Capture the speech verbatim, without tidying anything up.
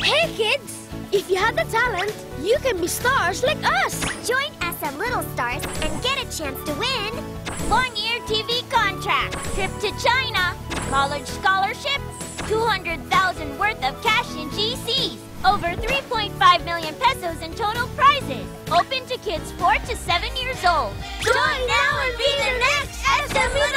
Hey kids! If you have the talent, you can be stars like us! Join S M Little Stars and get a chance to win one-year T V contract, trip to China, college scholarship, two hundred thousand worth of cash in G Cs, over three point five million pesos in total prizes, open to kids four to seven years old. Join now and be the next S M Little